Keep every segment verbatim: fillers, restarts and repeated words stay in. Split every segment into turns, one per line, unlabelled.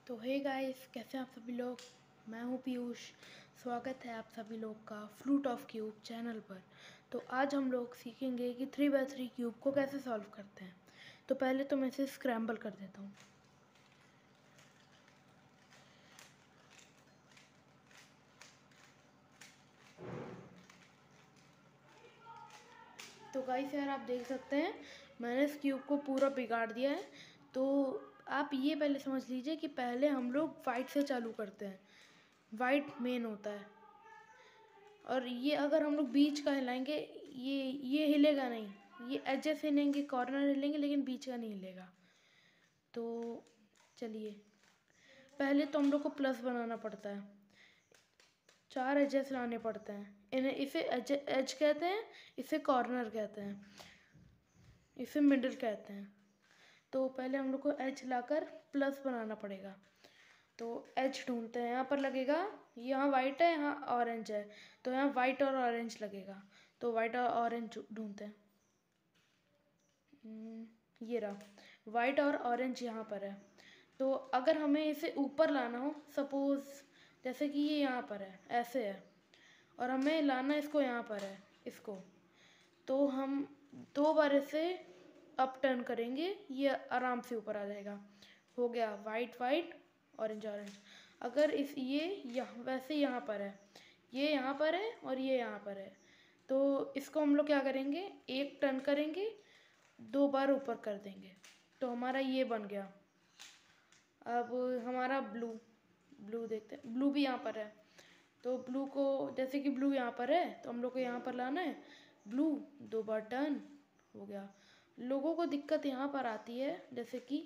तो hey guys, कैसे हैं आप सभी लोग। मैं हूं पीयूष। स्वागत है आप सभी लोग का फ्लूट ऑफ क्यूब चैनल पर। तो आज हम लोग सीखेंगे कि थ्री बाय थ्री क्यूब को कैसे सॉल्व करते हैं। तो पहले तो मैं इसे स्क्रैम्बल कर देता हूं। तो गाइस यार, आप देख सकते हैं मैंने इस क्यूब को पूरा बिगाड़ दिया है। तो आप ये पहले समझ लीजिए कि पहले हम लोग वाइट से चालू करते हैं। वाइट मेन होता है, और ये अगर हम लोग बीच का हिलाएंगे, ये ये हिलेगा नहीं। ये एजेस हिलेंगे, कॉर्नर हिलेंगे, लेकिन बीच का नहीं हिलेगा। तो चलिए, पहले तो हम लोग को प्लस बनाना पड़ता है। चार एजेस लाने पड़ते हैं। इन्हें इसे एज एज कहते हैं, इसे कॉर्नर कहते हैं, इसे मिडिल कहते हैं। तो पहले हम लोग को एज लाकर प्लस बनाना पड़ेगा। तो एज ढूंढते हैं। यहाँ पर लगेगा, यहाँ वाइट है, यहाँ ऑरेंज है, तो यहाँ वाइट और ऑरेंज लगेगा। तो वाइट और ऑरेंज ढूंढते हैं। ये रहा, वाइट और ऑरेंज यहाँ पर है। तो अगर हमें इसे ऊपर लाना हो, सपोज जैसे कि ये यहाँ पर है, ऐसे है, और हमें लाना इसको यहाँ पर है, इसको, तो हम दो बार इसे अप टर्न करेंगे, ये आराम से ऊपर आ जाएगा। हो गया वाइट वाइट, ऑरेंज ऑरेंज। अगर इस ये यहाँ वैसे यहाँ पर है, ये यहाँ पर है और ये यहाँ पर है, तो इसको हम लोग क्या करेंगे, एक टर्न करेंगे, दो बार ऊपर कर देंगे, तो हमारा ये बन गया। अब हमारा ब्लू ब्लू देखते हैं। ब्लू भी यहाँ पर है, तो ब्लू को, जैसे कि ब्लू यहाँ पर है, तो हम लोग को यहाँ पर लाना है ब्लू, दो बार टर्न, हो गया। लोगों को दिक्कत यहाँ पर आती है, जैसे कि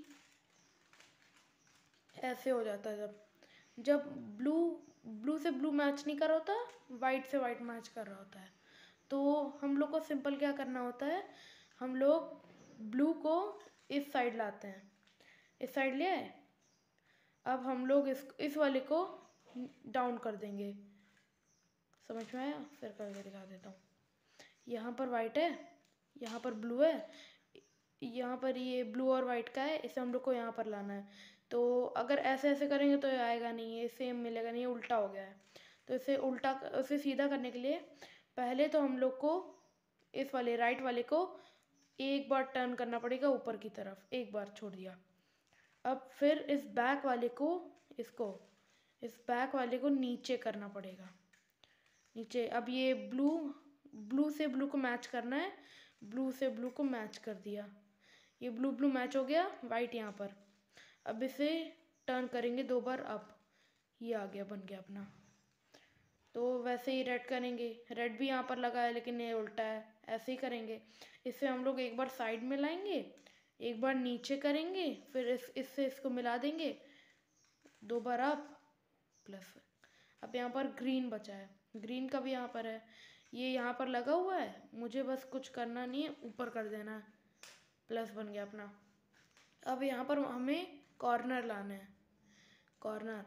ऐसे हो जाता है, जब जब ब्लू ब्लू से ब्लू मैच नहीं कर रहा होता, वाइट से वाइट मैच कर रहा होता है। तो हम लोग को सिंपल क्या करना होता है, हम लोग ब्लू को इस साइड लाते हैं, इस साइड ले आए। अब हम लोग इस इस वाले को डाउन कर देंगे। समझ में आया? फिर करके दिखा देता हूँ। यहाँ पर वाइट है, यहाँ पर ब्लू है, यहाँ पर ये ब्लू और वाइट का है, इसे हम लोग को यहाँ पर लाना है। तो अगर ऐसे ऐसे करेंगे तो ये आएगा नहीं, ये सेम मिलेगा नहीं, ये उल्टा हो गया है। तो इसे उल्टा, इसे सीधा करने के लिए पहले तो हम लोग को इस वाले राइट वाले को एक बार टर्न करना पड़ेगा ऊपर की तरफ, एक बार छोड़ दिया। अब फिर इस बैक वाले को, इसको इस बैक वाले को नीचे करना पड़ेगा, नीचे। अब ये ब्लू ब्लू से ब्लू को मैच करना है, ब्लू से ब्लू को मैच कर दिया, ये ब्लू ब्लू मैच हो गया, वाइट यहाँ पर। अब इसे टर्न करेंगे दो बार अप, ये आ गया, बन गया अपना। तो वैसे ही रेड करेंगे, रेड भी यहाँ पर लगा है लेकिन ये उल्टा है, ऐसे ही करेंगे। इसे हम लोग एक बार साइड में लाएंगे, एक बार नीचे करेंगे, फिर इस इससे इसको मिला देंगे, दो बार अप प्लस। अब यहाँ पर ग्रीन बचा है, ग्रीन का भी यहाँ पर है, ये यहाँ पर लगा हुआ है, मुझे बस कुछ करना नहीं है, ऊपर कर देना है, प्लस बन गया अपना। अब यहाँ पर हमें कॉर्नर लाना है, कॉर्नर।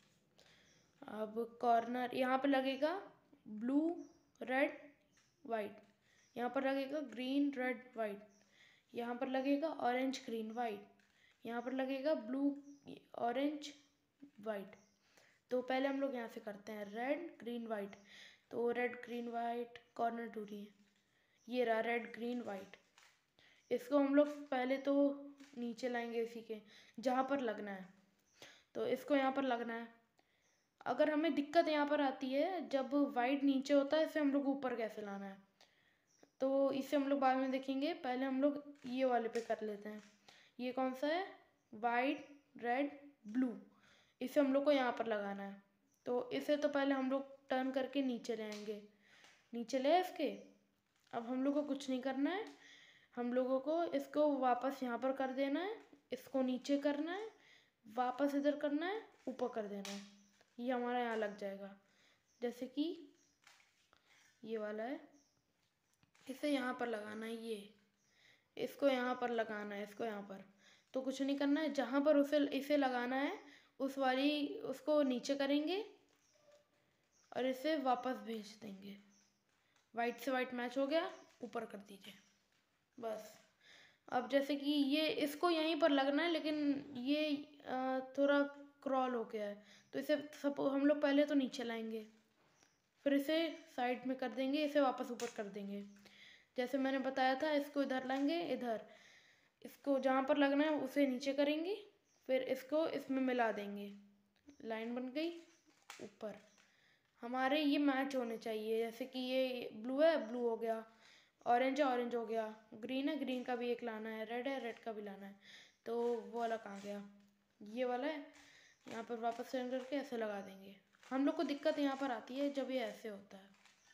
अब कॉर्नर यहाँ पर लगेगा ब्लू रेड वाइट, यहाँ पर लगेगा ग्रीन रेड वाइट, यहाँ पर लगेगा ऑरेंज ग्रीन वाइट, यहाँ पर लगेगा ब्लू ऑरेंज वाइट। तो पहले हम लोग यहाँ से करते हैं रेड ग्रीन वाइट। तो रेड ग्रीन वाइट, कॉर्नर ढूंढिए, ये रहा रेड ग्रीन वाइट। इसको हम लोग पहले तो नीचे लाएंगे, इसी के जहाँ पर लगना है, तो इसको यहाँ पर लगना है। अगर हमें दिक्कत यहाँ पर आती है, जब वाइट नीचे होता है, इसे हम लोग ऊपर कैसे लाना है, तो इसे हम लोग बाद में देखेंगे। पहले हम लोग ये वाले पे कर लेते हैं। ये कौन सा है, वाइट रेड ब्लू, इसे हम लोग को यहाँ पर लगाना है। तो इसे तो पहले हम लोग टर्न करके नीचे ले आएंगे, नीचे ले इसके। अब हम लोग को कुछ नहीं करना है, हम लोगों को इसको वापस यहाँ पर कर देना है, इसको नीचे करना है, वापस इधर करना है, ऊपर कर देना है, ये हमारा यहाँ लग जाएगा। जैसे कि ये वाला है, इसे यहाँ पर लगाना है, ये इसको यहाँ पर लगाना है, इसको यहाँ पर। तो कुछ नहीं करना है, जहाँ पर उसे इसे लगाना है उस वाली उसको नीचे करेंगे और इसे वापस भेज देंगे। वाइट से वाइट मैच हो गया, ऊपर कर दीजिए, बस। अब जैसे कि ये इसको यहीं पर लगना है, लेकिन ये आ, थोड़ा क्रॉल हो गया है, तो इसे सपोज हम लोग पहले तो नीचे लाएंगे, फिर इसे साइड में कर देंगे, इसे वापस ऊपर कर देंगे। जैसे मैंने बताया था, इसको इधर लाएंगे, इधर इसको जहाँ पर लगना है उसे नीचे करेंगे, फिर इसको इसमें मिला देंगे, लाइन बन गई ऊपर। हमारे ये मैच होने चाहिए, जैसे कि ये ब्लू है, ब्लू हो गया, ऑरेंज है, ऑरेंज हो गया, ग्रीन है, ग्रीन का भी एक लाना है, रेड है, रेड का भी लाना है। तो वो वाला कहाँ गया, ये वाला है, यहाँ पर वापस सेंड करके ऐसे लगा देंगे। हम लोग को दिक्कत यहाँ पर आती है जब ये ऐसे होता है,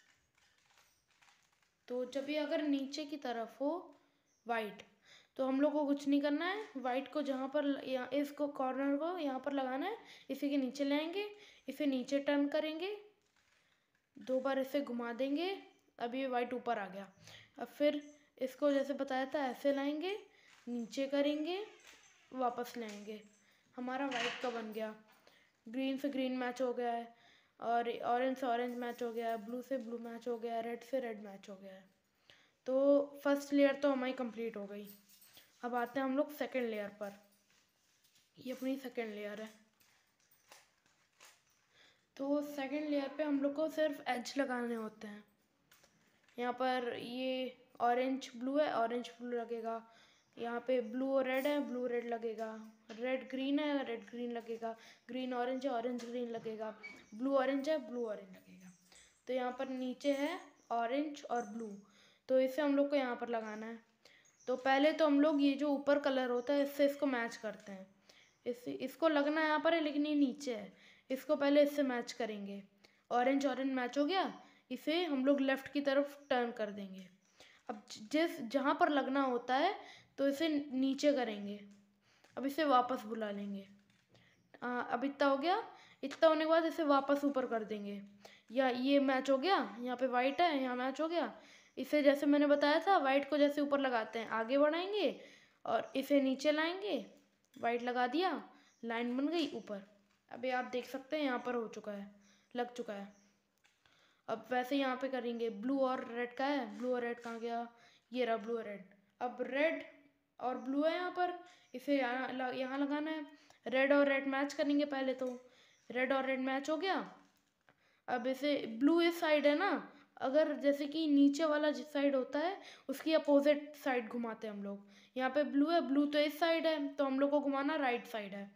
तो जब ये अगर नीचे की तरफ हो वाइट, तो हम लोग को कुछ नहीं करना है, वाइट को जहाँ पर यहाँ इसको कॉर्नर को यहाँ पर लगाना है, इसी के नीचे लाएंगे, इसे नीचे टर्न करेंगे, दो बार इसे घुमा देंगे, अब ये वाइट ऊपर आ गया। अब फिर इसको जैसे बताया था ऐसे लाएंगे, नीचे करेंगे, वापस लाएंगे, हमारा वाइट का बन गया। ग्रीन से ग्रीन मैच हो गया है, और ऑरेंज से ऑरेंज मैच हो गया है, ब्लू से ब्लू मैच हो गया है, रेड से रेड मैच हो गया है। तो फर्स्ट लेयर तो हमारी कंप्लीट हो गई। अब आते हैं हम लोग सेकेंड लेयर पर। ये अपनी सेकेंड लेयर है। तो सेकेंड लेयर पे हम लोग को सिर्फ एज लगाने होते हैं। यहाँ पर ये ऑरेंज ब्लू है, ऑरेंज ब्लू लगेगा, यहाँ पे ब्लू और रेड है, ब्लू रेड लगेगा, रेड ग्रीन है, रेड ग्रीन लगेगा, ग्रीन ऑरेंज है, ऑरेंज ग्रीन लगेगा, ब्लू ऑरेंज है, ब्लू ऑरेंज लगेगा। तो यहाँ पर नीचे है ऑरेंज और ब्लू, तो इसे हम लोग को यहाँ पर लगाना है। तो पहले तो हम लोग ये जो ऊपर कलर होता है इससे इसको मैच करते हैं। इस इसको लगना यहाँ पर है, लेकिन ये नीचे है, इसको पहले इससे मैच करेंगे। ऑरेंज ऑरेंज मैच हो गया, इसे हम लोग लेफ़्ट की तरफ टर्न कर देंगे। अब जिस जहाँ पर लगना होता है तो इसे नीचे करेंगे, अब इसे वापस बुला लेंगे। आ, अब इतना हो गया, इतना होने के बाद इसे वापस ऊपर कर देंगे। या ये मैच हो गया, यहाँ पे वाइट है, यहाँ मैच हो गया। इसे जैसे मैंने बताया था, वाइट को जैसे ऊपर लगाते हैं आगे बढ़ाएंगे और इसे नीचे लाएंगे, वाइट लगा दिया, लाइन बन गई ऊपर। अभी आप देख सकते हैं यहाँ पर हो चुका है, लग चुका है। अब वैसे यहाँ पे करेंगे, ब्लू और रेड का है, ब्लू और रेड कहाँ गया, ये रहा ब्लू और रेड। अब रेड और ब्लू है यहाँ पर, इसे यहाँ यहाँ लगाना है, रेड और रेड मैच करेंगे पहले तो, रेड और रेड मैच हो गया। अब इसे ब्लू इस साइड है ना, अगर जैसे कि नीचे वाला जिस साइड होता है उसकी अपोजिट साइड घुमाते हैं हम लोग। यहाँ पे ब्लू है, ब्लू तो इस साइड है, तो हम लोग को घुमाना राइट साइड है,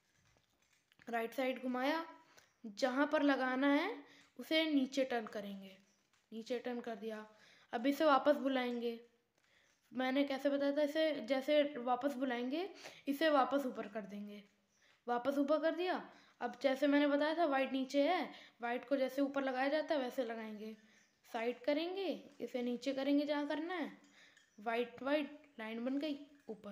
राइट साइड घुमाया, जहाँ पर लगाना है उसे नीचे टर्न करेंगे, नीचे टर्न कर दिया। अब इसे वापस बुलाएंगे, मैंने कैसे बताया था, इसे जैसे वापस बुलाएंगे इसे वापस ऊपर कर देंगे, वापस ऊपर कर दिया। अब जैसे मैंने बताया था वाइट नीचे है, वाइट को जैसे ऊपर लगाया जाता है वैसे लगाएंगे, साइड करेंगे, इसे नीचे करेंगे जहाँ करना है, वाइट वाइट लाइन बन गई ऊपर।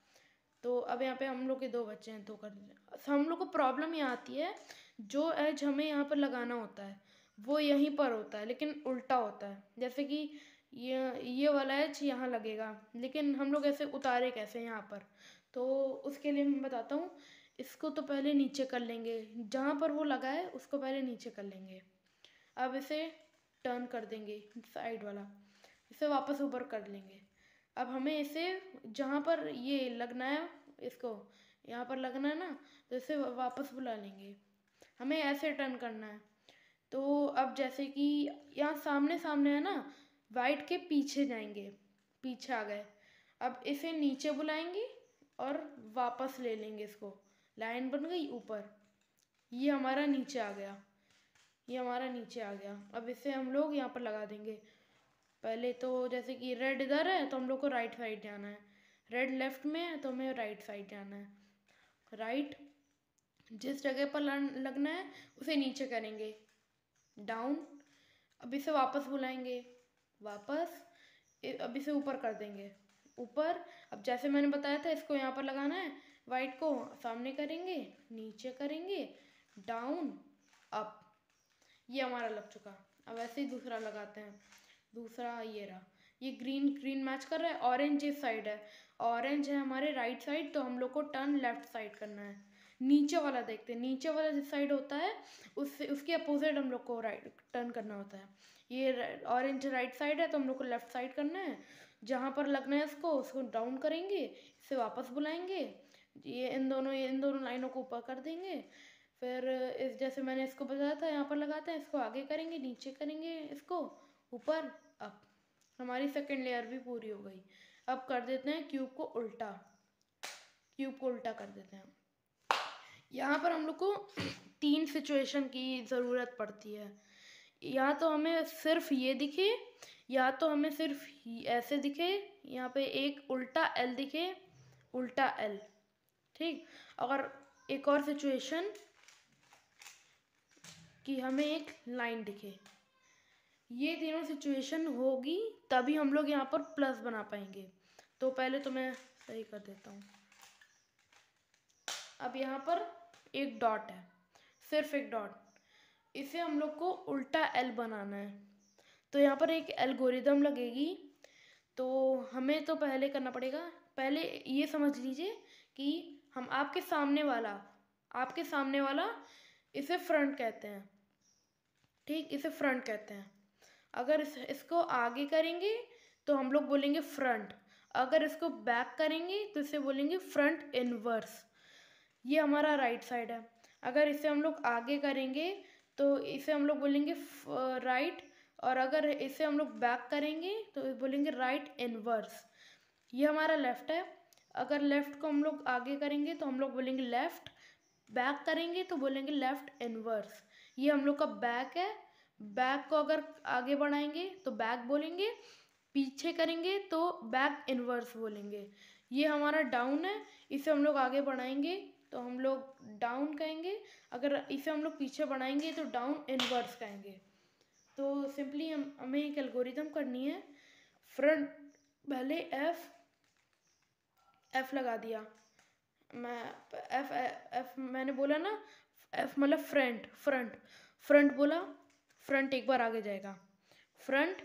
तो अब यहाँ पे हम लोग के दो बच्चे हैं, तो कर दीजिए। हम लोग को प्रॉब्लम यहाँ आती है, जो एज हमें यहाँ पर लगाना होता है वो यहीं पर होता है, लेकिन उल्टा होता है। जैसे कि ये ये वाला एज यहाँ लगेगा, लेकिन हम लोग ऐसे उतारे कैसे यहाँ पर, तो उसके लिए मैं बताता हूँ। इसको तो पहले नीचे कर लेंगे, जहाँ पर वो लगा है उसको पहले नीचे कर लेंगे। अब इसे टर्न कर देंगे साइड वाला, इसे वापस ऊपर कर लेंगे। अब हमें इसे जहाँ पर ये लगना है, इसको यहाँ पर लगना है ना, तो इसे वापस बुला लेंगे, हमें ऐसे टर्न करना है। तो अब जैसे कि यहाँ सामने सामने है ना, वाइट के पीछे जाएंगे, पीछे आ गए, अब इसे नीचे बुलाएंगे और वापस ले लेंगे इसको, लाइन बन गई ऊपर, ये हमारा नीचे आ गया, ये हमारा नीचे आ गया। अब इसे हम लोग यहाँ पर लगा देंगे। पहले तो जैसे कि रेड इधर है तो हम लोग को राइट साइड जाना है, रेड लेफ्ट में है तो हमें राइट साइड जाना है, राइट जिस जगह पर लगना है उसे नीचे करेंगे, डाउन। अब इसे वापस बुलाएंगे, वापस, अब इसे ऊपर कर देंगे, ऊपर। अब जैसे मैंने बताया था इसको यहाँ पर लगाना है, वाइट को सामने करेंगे, नीचे करेंगे, डाउन, अप, ये हमारा लग चुका। अब ऐसे ही दूसरा लगाते हैं, दूसरा ये रहा, ये ग्रीन ग्रीन मैच कर रहा है, ऑरेंज इस साइड है, ऑरेंज है हमारे राइट साइड, तो हम लोग को टर्न लेफ्ट साइड करना है। नीचे वाला देखते हैं, नीचे वाला जिस साइड होता है उससे उसके अपोजिट हम लोग को राइट टर्न करना होता है। ये ऑरेंज राइट साइड है तो हम लोग को लेफ्ट साइड करना है, जहाँ पर लगना है इसको उसको डाउन करेंगे, इसे वापस बुलाएंगे, ये इन दोनों ये इन दोनों लाइनों को ऊपर कर देंगे। फिर इस जैसे मैंने इसको बताया था यहाँ पर लगाते हैं, इसको आगे करेंगे, नीचे करेंगे, इसको ऊपर, अप। हमारी सेकंड लेयर भी पूरी हो गई। अब कर देते हैं क्यूब को उल्टा, क्यूब को उल्टा कर देते हैं। यहाँ पर हम लोग को तीन सिचुएशन की ज़रूरत पड़ती है। या तो हमें सिर्फ ये दिखे, या तो हमें सिर्फ ऐसे दिखे, यहाँ पे एक उल्टा एल दिखे, उल्टा एल, ठीक। अगर एक और सिचुएशन कि हमें एक लाइन दिखे, ये तीनों सिचुएशन होगी तभी हम लोग यहाँ पर प्लस बना पाएंगे। तो पहले तो मैं सही कर देता हूँ। अब यहाँ पर एक डॉट है, सिर्फ एक डॉट, इसे हम लोग को उल्टा एल बनाना है। तो यहाँ पर एक एल्गोरिदम लगेगी। तो हमें तो पहले करना पड़ेगा, पहले ये समझ लीजिए कि हम आपके सामने वाला आपके सामने वाला इसे फ्रंट कहते हैं, ठीक, इसे फ्रंट कहते हैं। अगर इस इसको आगे करेंगे तो हम लोग बोलेंगे फ्रंट, अगर इसको बैक करेंगे तो इसे बोलेंगे फ्रंट इनवर्स। ये हमारा राइट साइड है। अगर इसे हम लोग आगे करेंगे तो इसे हम लोग बोलेंगे राइट, और अगर इसे हम लोग बैक करेंगे तो बोलेंगे राइट इनवर्स। ये हमारा लेफ़्ट है। अगर लेफ़्ट को हम लोग आगे करेंगे तो हम लोग बोलेंगे लेफ़्ट, बैक करेंगे तो बोलेंगे लेफ़्ट इनवर्स। ये हम लोग का बैक है। बैक को अगर आगे बढ़ाएंगे तो बैक बोलेंगे, पीछे करेंगे तो बैक इनवर्स बोलेंगे। ये हमारा डाउन है, इसे हम लोग आगे बढ़ाएंगे तो हम लोग डाउन कहेंगे, अगर इसे हम लोग पीछे बढ़ाएंगे तो डाउन इनवर्स कहेंगे। तो सिंपली हम हमें एक एल्गोरिदम करनी है। फ्रंट पहले एफ एफ लगा दिया, मैं एफ एफ मैंने बोला ना, एफ मतलब फ्रंट, फ्रंट फ्रंट बोला, फ्रंट एक बार आगे जाएगा, front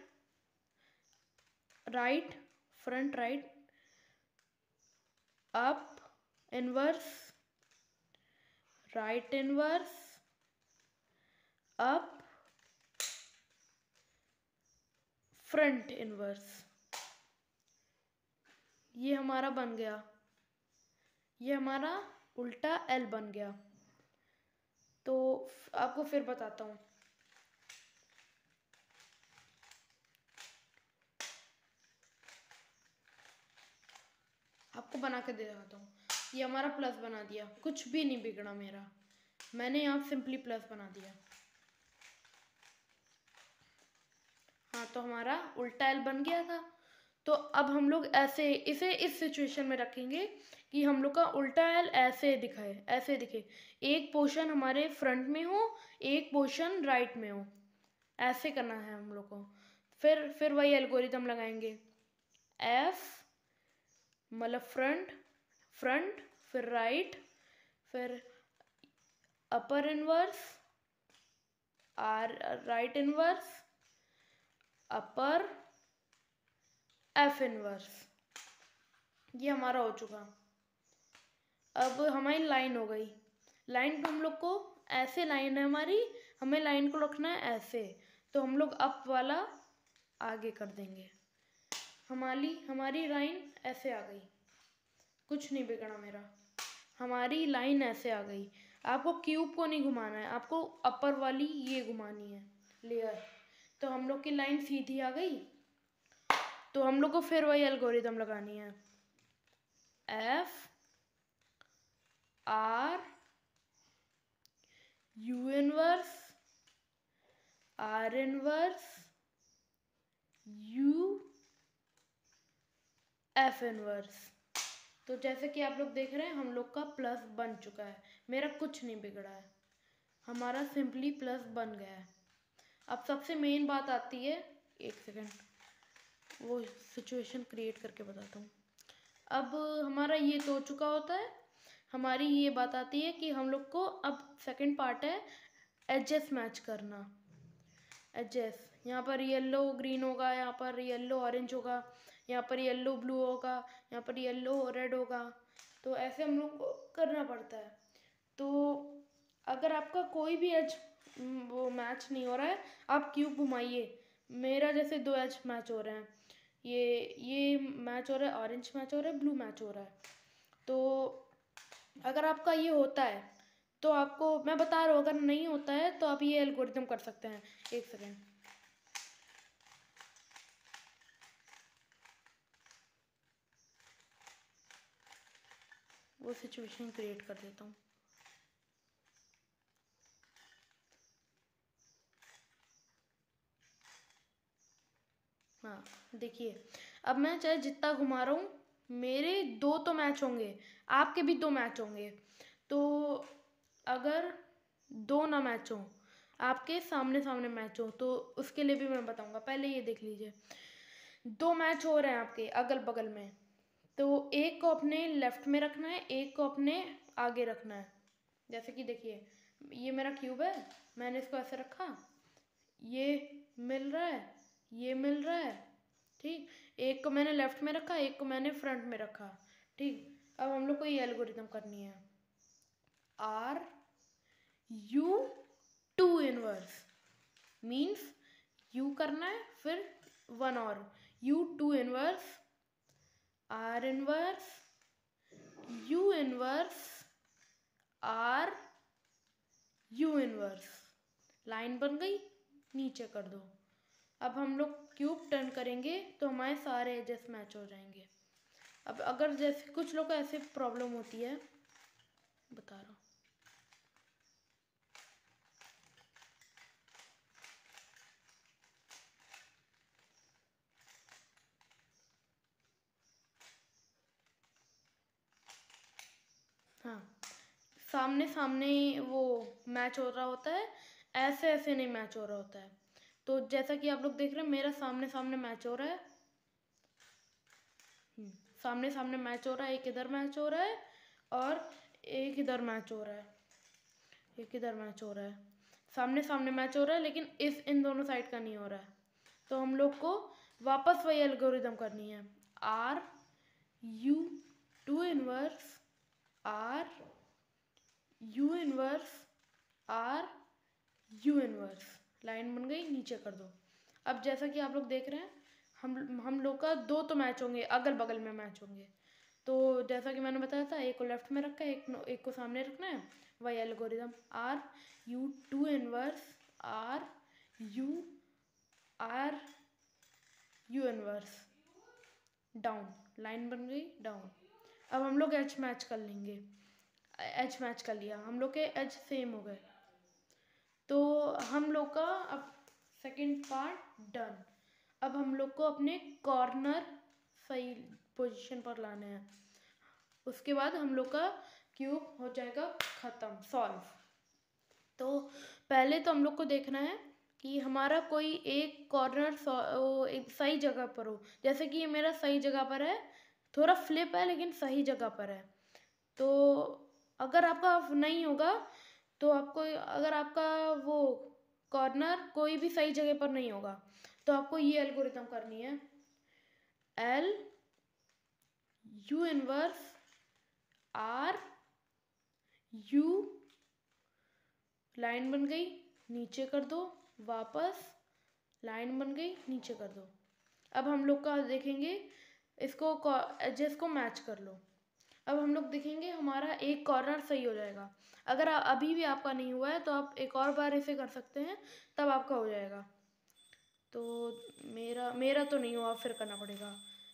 right, front right, up inverse, right inverse, up, front inverse. ये हमारा बन गया, ये हमारा उल्टा एल बन गया। तो आपको फिर बताता हूँ। आपको बना के दे देता हूँ। ये हमारा प्लस बना दिया, कुछ भी नहीं बिगड़ा मेरा, मैंने यहाँ सिंपली प्लस बना दिया। हाँ, तो हमारा उल्टा एल बन गया था। तो अब हम लोग ऐसे इसे इस सिचुएशन में रखेंगे कि हम लोग का उल्टा एल ऐसे दिखाए, ऐसे दिखे, एक पोर्शन हमारे फ्रंट में हो, एक पोर्शन राइट में हो, ऐसे करना है हम लोग को। फिर फिर वही एल्गोरिदम लगाएंगे, एफ मतलब फ्रंट, फ्रंट फिर राइट, फिर upper inverse, R right inverse, upper, F inverse. ये हमारा हो चुका। अब हमारी लाइन हो गई। लाइन को हम लोग को ऐसे, लाइन है हमारी, हमें लाइन को रखना है ऐसे, तो हम लोग अप वाला आगे कर देंगे। हमारी हमारी लाइन ऐसे आ गई, कुछ नहीं बिगड़ा मेरा, हमारी लाइन ऐसे आ गई। आपको क्यूब को नहीं घुमाना है, आपको अपर वाली ये घुमानी है लेयर। तो हम लोग की लाइन सीधी आ गई। तो हम लोग को फिर वही एल्गोरिदम लगानी है, F R U inverse, R inverse, U F inverse. तो जैसे कि आप लोग देख रहे हैं हम लोग का प्लस बन चुका है, मेरा कुछ नहीं बिगड़ा है, हमारा सिंपली प्लस बन गया है। अब सबसे मेन बात आती है, एक सेकेंड वो सिचुएशन क्रिएट करके बताता हूँ। अब हमारा ये तो हो चुका होता है, हमारी ये बात आती है कि हम लोग को अब सेकंड पार्ट है एजेस मैच करना। एजेस, यहाँ पर येलो ग्रीन होगा, यहाँ पर येलो ऑरेंज होगा, यहाँ पर येलो ब्लू होगा, यहाँ पर येलो रेड होगा। तो ऐसे हम लोग को करना पड़ता है। तो अगर आपका कोई भी एज वो मैच नहीं हो रहा है, आप क्यूब घुमाइए, मेरा जैसे दो एज मैच हो रहे हैं, ये ये मैच हो रहा है, ऑरेंज मैच हो रहा है, ब्लू मैच हो रहा है। तो अगर आपका ये होता है तो आपको मैं बता रहा हूँ, अगर नहीं होता है तो आप ये एल्गोरिथम कर सकते हैं। एक सेकेंड, वो सिचुएशन क्रिएट कर देता हूँ। हाँ देखिए, अब मैं चाहे जितना घुमा रहा हूँ, मेरे दो तो मैच होंगे, आपके भी दो मैच होंगे। तो अगर दो ना मैच हो, आपके सामने सामने मैच हो, तो उसके लिए भी मैं बताऊंगा। पहले ये देख लीजिए, दो मैच हो रहे हैं आपके अगल बगल में, तो एक को अपने लेफ्ट में रखना है, एक को अपने आगे रखना है। जैसे कि देखिए, ये मेरा क्यूब है, मैंने इसको ऐसे रखा, ये मिल रहा है, ये मिल रहा है, ठीक। एक को मैंने लेफ्ट में रखा, एक को मैंने फ्रंट में रखा, ठीक। अब हम लोग को ये एल्गोरिथम करनी है, R U two inverse, means U करना है, फिर वन और U two inverse, R inverse, U inverse, R U inverse. Line बन गई, नीचे कर दो। अब हम लोग क्यूब टर्न करेंगे तो हमारे सारे एजेस मैच हो जाएंगे। अब अगर जैसे कुछ लोग को ऐसे प्रॉब्लम होती है, बता रहा हूँ। हाँ, सामने सामने वो मैच हो रहा होता है, ऐसे ऐसे नहीं मैच हो रहा होता है। तो जैसा कि आप लोग देख रहे हैं, मेरा सामने सामने मैच हो रहा है, सामने सामने मैच हो रहा है, एक इधर मैच हो रहा है और एक इधर मैच हो रहा है, एक इधर मैच हो रहा है, सामने सामने मैच हो रहा है, लेकिन इस इन दोनों साइड का नहीं हो रहा है। तो हम लोग को वापस वही एल्गोरिथम करनी है, R U two inverse, R U inverse, R U inverse. Line बन गई, नीचे कर दो। अब जैसा कि आप लोग देख रहे हैं, हम हम लोग का दो तो मैच होंगे, अगल बगल में मैच होंगे। तो जैसा कि मैंने बताया था, एक को लेफ्ट में रखा है, एक एक को सामने रखना है, वही algorithm, R U two inverse, R U, R U inverse, down. Line बन गई, डाउन। अब हम लोग एच मैच कर लेंगे, एच मैच कर लिया, हम लोग के एच सेम हो गए। तो हम लोग का अब सेकंड पार्ट डन। अब हम लोग को अपने कॉर्नर सही पोजीशन पर लाने हैं, उसके बाद हम लोग का क्यूब हो जाएगा ख़त्म, सॉल्व। तो पहले तो हम लोग को देखना है कि हमारा कोई एक कॉर्नर एक सही जगह पर हो। जैसे कि ये मेरा सही जगह पर है, थोड़ा फ्लिप है लेकिन सही जगह पर है। तो अगर आपका नहीं होगा, तो आपको अगर आपका वो कॉर्नर कोई भी सही जगह पर नहीं होगा, तो आपको ये एल्गोरिथम करनी है, L U inverse, R U, line बन गई, नीचे कर दो, वापस लाइन बन गई, नीचे कर दो। अब हम लोग का देखेंगे, इसको एजेस को मैच कर लो। अब हम लोग देखेंगे हमारा एक कॉर्नर सही हो जाएगा। अगर अभी भी आपका नहीं हुआ है तो आप एक और बार इसे कर सकते हैं, तब आपका हो जाएगा। तो मेरा मेरा तो नहीं हुआ, फिर करना पड़ेगा।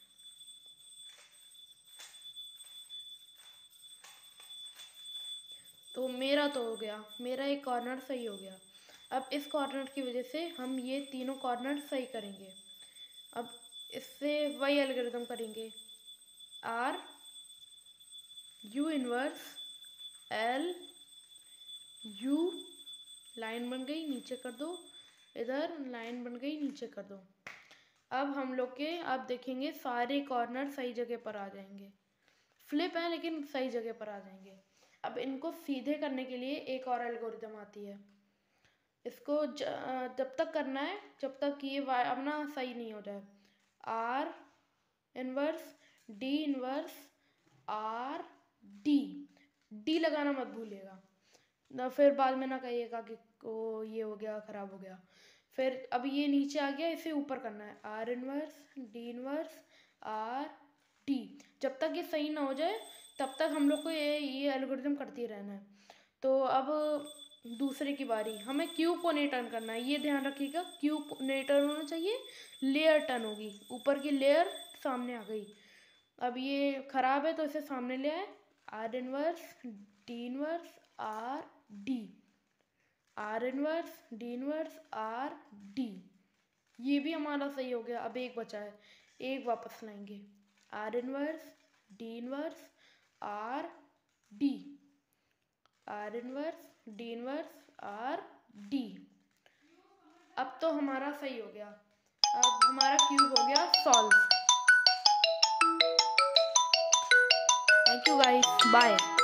तो मेरा तो हो गया, मेरा एक कॉर्नर सही हो गया। अब इस कॉर्नर की वजह से हम ये तीनों कॉर्नर सही करेंगे। अब इससे वही एल्गोरिथम करेंगे, R U inverse, L U, line बन गई, नीचे कर दो, इधर लाइन बन गई, नीचे कर दो। अब हम लोग के आप देखेंगे सारे कॉर्नर सही जगह पर आ जाएंगे, फ्लिप है लेकिन सही जगह पर आ जाएंगे। अब इनको सीधे करने के लिए एक और एल्गोरिथम आती है, इसको जब तक करना है जब तक ये अपना सही नहीं हो जाए, R inverse, D inverse, R D, D लगाना मत भूलिएगा ना, फिर बाद में ना कहिएगा कि ओ ये हो गया, खराब हो गया। फिर अब ये नीचे आ गया, इसे ऊपर करना है, R inverse, D inverse, R D. जब तक ये सही ना हो जाए तब तक हम लोग को ये ये एल्गोरिथम करते रहना है। तो अब दूसरे की बारी, हमें क्यूब को नहीं टर्न करना है, ये ध्यान रखिएगा। क्यूब नहीं टर्न होना चाहिए, लेयर टर्न होगी, ऊपर की लेयर सामने आ गई। अब ये खराब है तो इसे सामने ले आए, R inverse D inverse R D, R inverse D inverse R D, ये भी हमारा सही हो गया। अब एक बचा है, एक वापस लाएंगे, R inverse D inverse R D, R inverse D inverse R D. अब तो हमारा सही हो गया, अब हमारा क्यूब हो गया solve. Thank you guys, bye.